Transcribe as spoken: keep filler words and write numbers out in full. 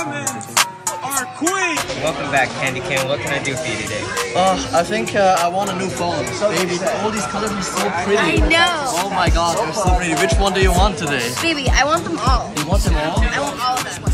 comments, our queen. Welcome back, Candy Cane. What can I do for you today? Uh, I think uh, I want a new phone. Baby, all these colors are so pretty. I know. Oh my god, they're so pretty. Which one do you want today? Baby, I want them all. You want them all? I want all of them.